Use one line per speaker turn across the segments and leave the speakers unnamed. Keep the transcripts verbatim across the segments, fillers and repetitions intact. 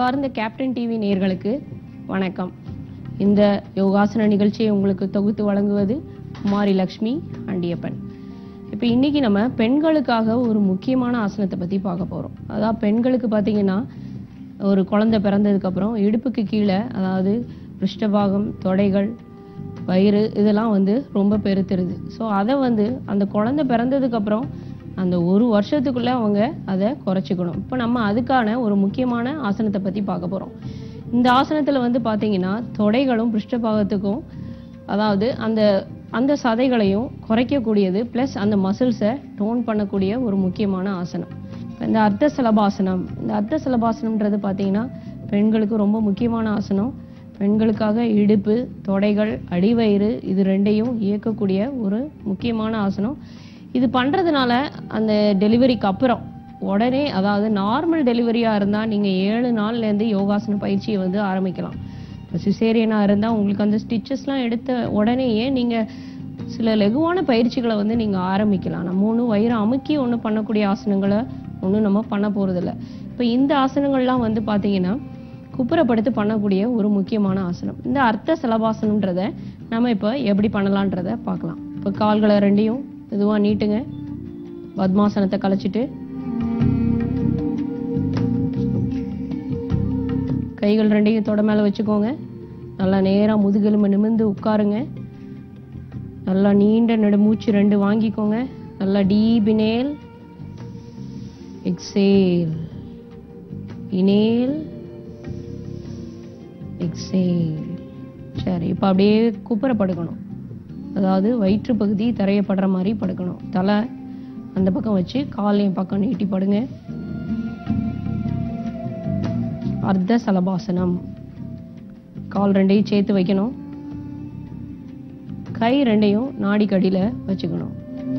அன்பார்ந்த captain TV நேயர்களுக்கு வணக்கம். இந்த யோகாசன நிகழ்ச்சியை உங்களுக்கு தொகுத்து வழங்குவது குமாரி லக்ஷ்மி அண்டியப்பன். இப்போ இன்னைக்கு நம்ம பெண்களுக்காக ஒரு முக்கியமான ஆசனத்தை பற்றி பார்க்க போகிறோம். அதாவது பெண்களுக்கு பார்த்தீங்கன்னா ஒரு குழந்தை பிறந்ததுக்கப்புறம் இடுப்புக்கு கீழே, அதாவது பிருஷ்டபாகம், தொடைகள், வயிறு இதெல்லாம் வந்து ரொம்ப பெருத்துருது. ஸோ அதை வந்து அந்த குழந்தை பிறந்ததுக்கப்புறம் அந்த ஒரு வருஷத்துக்குள்ளே அவங்க அதை குறைச்சிக்கணும். இப்போ நம்ம அதுக்கான ஒரு முக்கியமான ஆசனத்தை பற்றி பார்க்க போகிறோம். இந்த ஆசனத்தில் வந்து பார்த்தீங்கன்னா தொடைகளும் பிருஷ்டபாகத்துக்கும், அதாவது அந்த அந்த சதைகளையும் குறைக்கக்கூடியது, ப்ளஸ் அந்த மசில்ஸை டோன் பண்ணக்கூடிய ஒரு முக்கியமான ஆசனம். இந்த அர்த்த சலபாசனம், இந்த அர்த்த சலபாசனம்ன்றது பார்த்தீங்கன்னா பெண்களுக்கு ரொம்ப முக்கியமான ஆசனம். பெண்களுக்காக இடுப்பு, தொடைகள், அடிவயிறு இது ரெண்டையும் இயக்கக்கூடிய ஒரு முக்கியமான ஆசனம். இது பண்ணுறதுனால அந்த டெலிவரிக்கு அப்புறம் உடனே, அதாவது நார்மல் டெலிவரியாக இருந்தால் நீங்கள் ஏழு நாள்லேருந்து யோகாசன பயிற்சியை வந்து ஆரம்பிக்கலாம். இப்போ சிசேரியனாக இருந்தால் உங்களுக்கு அந்த ஸ்டிச்சஸ்லாம் எடுத்த உடனேயே நீங்கள் சில லெகுவான பயிற்சிகளை வந்து நீங்கள் ஆரம்பிக்கலாம். நம்ம ஒன்றும் வயிறு அமுக்கி ஒன்றும் பண்ணக்கூடிய ஆசனங்களை ஒன்றும் நம்ம பண்ண போகிறதில்ல. இப்போ இந்த ஆசனங்கள்லாம் வந்து பார்த்தீங்கன்னா குப்புறப்படுத்தி பண்ணக்கூடிய ஒரு முக்கியமான ஆசனம். இந்த அர்த்த சலபாசனம்ன்றதை நம்ம இப்போ எப்படி பண்ணலான்றதை பார்க்கலாம். இப்போ கால்களை ரெண்டையும் மெதுவாக நீட்டுங்க. பத்மாசனத்தை கலைச்சிட்டு கைகள் ரெண்டையும் தொட மேலே வச்சுக்கோங்க. நல்லா நேராக முதுகெலும்பு நிமிர்ந்து உட்காருங்க. நல்லா நீண்ட நெடுமூச்சு ரெண்டு வாங்கிக்கோங்க. நல்லா deep inhale, exhale, inhale, exhale. சரி, இப்போ அப்படியே குப்புற படுக்கணும். அதாவது வயிற்று பகுதி தரையப்படுற மாதிரி படுக்கணும். தலை அந்த பக்கம் வச்சு காலையும் பக்கம் நீட்டி படுங்க. அர்த்த சலபாசனம். கால் ரெண்டையும் சேர்த்து வைக்கணும். கை ரெண்டையும் நாடிக்கடியில் வச்சுக்கணும்.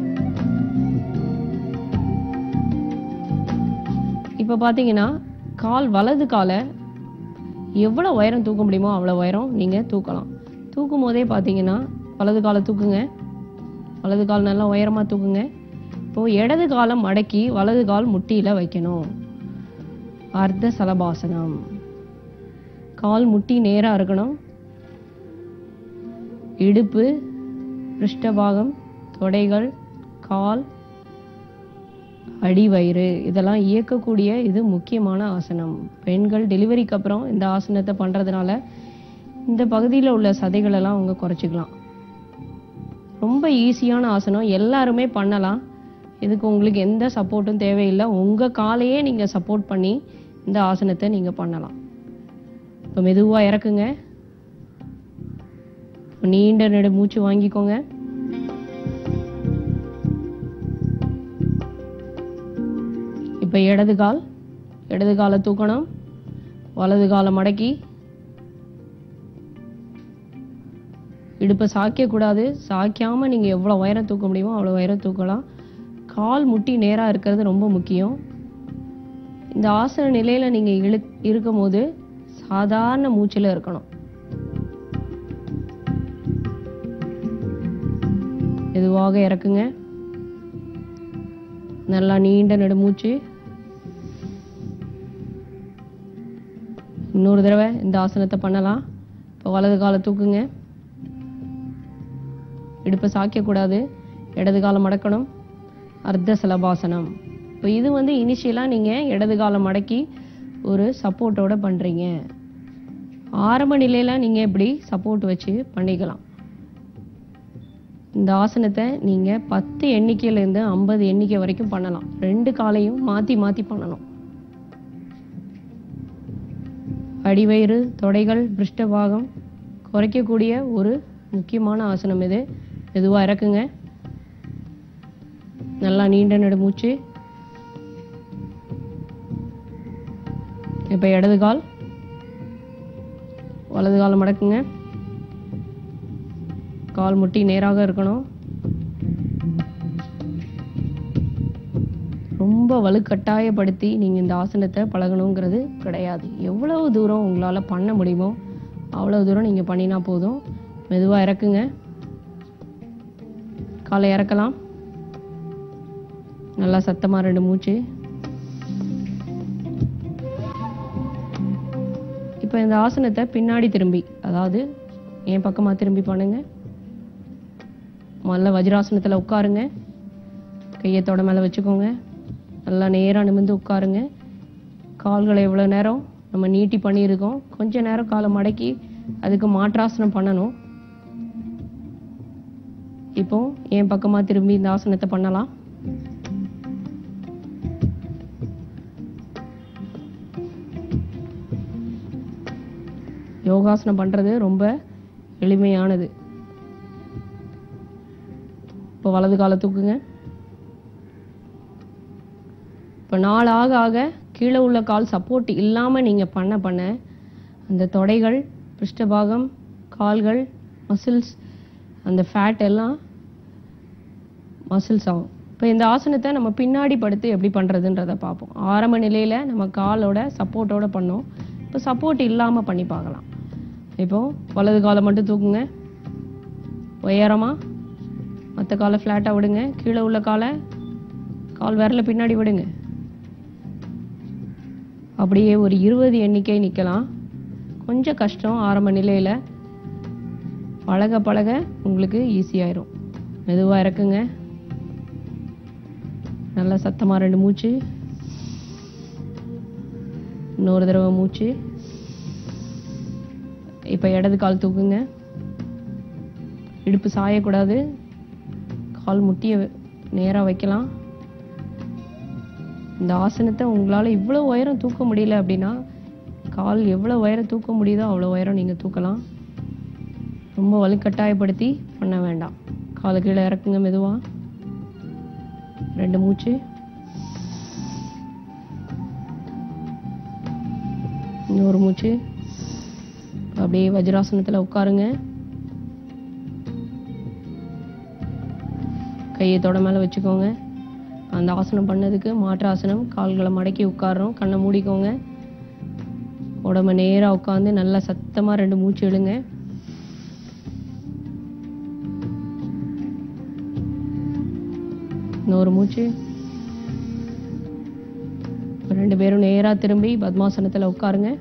இப்போ பார்த்தீங்கன்னா கால் வலது காலை எவ்வளோ உயரம் தூக்க முடியுமோ அவ்வளோ உயரம் நீங்கள் தூக்கலாம். தூக்கும் போதே பார்த்தீங்கன்னா வலது காலை தூக்குங்க. வலது கால் நல்லா உயரமாக தூக்குங்க. இப்போது இடது காலை மடக்கி வலது கால் முட்டியில் வைக்கணும். அர்த்த சலபாசனம். கால் முட்டி நேராக இருக்கணும். இடுப்பு, பிருஷ்டபாகம், தொடைகள், கால், அடிவயிறு இதெல்லாம் இயக்கக்கூடிய இது முக்கியமான ஆசனம். பெண்கள் டெலிவரிக்கு அப்புறம் இந்த ஆசனத்தை பண்ணுறதுனால இந்த பகுதியில் உள்ள சதைகளெல்லாம் அவங்க குறைச்சிக்கலாம். ரொம்ப ஈஸியான ஆசனம், எல்லாருமே பண்ணலாம். இதுக்கு உங்களுக்கு எந்த சப்போர்ட்டும் தேவையில்லை. உங்கள் காலையே நீங்கள் சப்போர்ட் பண்ணி இந்த ஆசனத்தை நீங்கள் பண்ணலாம். இப்போ மெதுவாக இறக்குங்க. நீண்ட நெடு மூச்சு வாங்கிக்கோங்க. இப்போ இடது கால், இடது காலை தூக்கணும். வலது காலை மடக்கி இடுப்பை சாய்க்கக்கூடாது. சாய்க்காமல் நீங்கள் எவ்வளோ உயரம் தூக்க முடியுமோ அவ்வளோ உயரம் தூக்கலாம். கால் முட்டி நேராக இருக்கிறது ரொம்ப முக்கியம். இந்த ஆசன நிலையில் நீங்கள் இழு இருக்கும் போது சாதாரண மூச்சில் இருக்கணும். மெதுவாக இறக்குங்க. நல்லா நீண்ட நெடுமூச்சு. இன்னொரு தடவை இந்த ஆசனத்தை பண்ணலாம். இப்போ வலது காலை தூக்குங்க. இடுப்பை சாய்க்கக்கூடாது. இடது காலை மடக்கணும். அர்த்த சலபாசனம். இப்போ இது வந்து இனிஷியலாக நீங்கள் இடது காலை மடக்கி ஒரு சப்போர்ட்டோட பண்ணுறீங்க. ஆரம்ப நிலையில் நீங்கள் இப்படி சப்போர்ட் வச்சு பண்ணிக்கலாம். இந்த ஆசனத்தை நீங்கள் பத்து எண்ணிக்கையிலேருந்து ஐம்பது எண்ணிக்கை வரைக்கும் பண்ணலாம். ரெண்டு காலையும் மாற்றி மாற்றி பண்ணணும். அடிவயிறு, தொடைகள், பிருஷ்டபாகம் குறைக்கக்கூடிய ஒரு முக்கியமான ஆசனம் இது. மெதுவாக இறக்குங்க. நல்லா நீண்ட நெடுமூச்சு. இப்போ இடது கால், வலது காலை மடக்குங்க. கால் முட்டி நேராக இருக்கணும். ரொம்ப வலுக்கட்டாயப்படுத்தி நீங்கள் இந்த ஆசனத்தை பழகணுங்கிறது கிடையாது. எவ்வளவு தூரம் உங்களால் பண்ண முடியுமோ அவ்வளோ தூரம் நீங்கள் பண்ணினா போதும். மெதுவாக இறக்குங்க. காலை இறக்கலாம். நல்லா சத்தமாக ரெண்டு மூச்சு. இப்போ இந்த ஆசனத்தை பின்னாடி திரும்பி, அதாவது என் பக்கமாக திரும்பி பண்ணுங்க. முதல்ல வஜ்ராசனத்தில் உட்காருங்க. கையை தொட மேலே வச்சுக்கோங்க. நல்லா நேராக நிமிர்ந்து உட்காருங்க. கால்களை எவ்வளோ நேரம் நம்ம நீட்டி பண்ணியிருக்கோம், கொஞ்ச நேரம் காலை மடக்கி அதுக்கு மாற்றாசனம் பண்ணணும். இப்போ என் பக்கமாக திரும்பி இந்த ஆசனத்தை பண்ணலாம். யோகாசனம் பண்ணுறது ரொம்ப எளிமையானது. இப்போ வலது காலை தூக்குங்க. இப்போ நாள் ஆக ஆக கீழே உள்ள கால் சப்போர்ட் இல்லாமல் நீங்கள் பண்ண பண்ண அந்த தொடைகள், பிருஷ்டபாகம், கால்கள், மசில்ஸ், அந்த ஃபேட் எல்லாம் மசில்ஸ் ஆகும். இப்போ இந்த ஆசனத்தை நம்ம பின்னாடி படுத்து எப்படி பண்ணுறதுன்றதை பார்ப்போம். ஆரம்ப நிலையில் நம்ம காலோட சப்போர்ட்டோட பண்ணோம். இப்போ சப்போர்ட் இல்லாமல் பண்ணி பார்க்கலாம். இப்போ வலது காலை மட்டும் தூக்குங்க. உயரமாக மற்ற காலை ஃப்ளாட்டாக விடுங்க. கீழே உள்ள காலை கால் விரல பின்னாடி விடுங்க. அப்படியே ஒரு இருபது எண்ணிக்கை நிற்கலாம். கொஞ்சம் கஷ்டம் ஆரம்ப நிலையில். பழக பழக உங்களுக்கு ஈஸியாயிரும். மெதுவாக இறக்குங்க. நல்லா சத்தமாக ரெண்டு மூச்சு. இன்னொரு தடவை மூச்சு. இப்போ இடது கால் தூக்குங்க. இடுப்பு சாயக்கூடாது. கால் முட்டியை நேராக வைக்கலாம். இந்த ஆசனத்தை உங்களால் இவ்வளோ உயரம் தூக்க முடியல அப்படின்னா, கால் எவ்வளோ உயரம் தூக்க முடியுதோ அவ்வளோ உயரம் நீங்கள் தூக்கலாம். ரொம்ப வலுக்கட்டாயப்படுத்தி பண்ண வேண்டாம். காலை கீழே இறக்குங்க மெதுவாக. ரெண்டு மூச்சு. இன்னொரு மூச்சு. அப்படியே வஜ்ராசனத்தில் உட்காருங்க. கையை தொட மேலே வச்சுக்கோங்க. அந்த ஆசனம் பண்ணதுக்கு மாற்றாசனம். கால்களை மடக்கி உட்காரணும். கண்ணை மூடிக்கோங்க. உடம்ப நேராக உட்காந்து நல்லா சத்தமாக ரெண்டு மூச்சு இழுங்க. இன்னொரு மூச்சு. ரெண்டு பேரும் நேராக திரும்பி பத்மாசனத்தில் உட்காருங்க.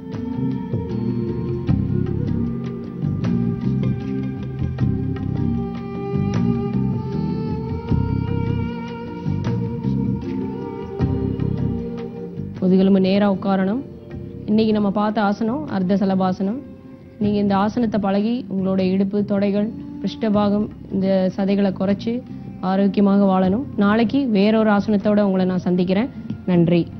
முதுகெலும்பு நேராக உட்காரணும். இன்னைக்கு நம்ம பார்த்த ஆசனம் அர்த்த சலபாசனம். நீங்கள் இந்த ஆசனத்தை பழகி உங்களோட இடுப்பு, தொடைகள், பிருஷ்டபாகம், இந்த சதைகளை குறைச்சி ஆரோக்கியமாக வாழணும். நாளைக்கு வேறொரு ஆசனத்தோட உங்களை நான் சந்திக்கிறேன். நன்றி.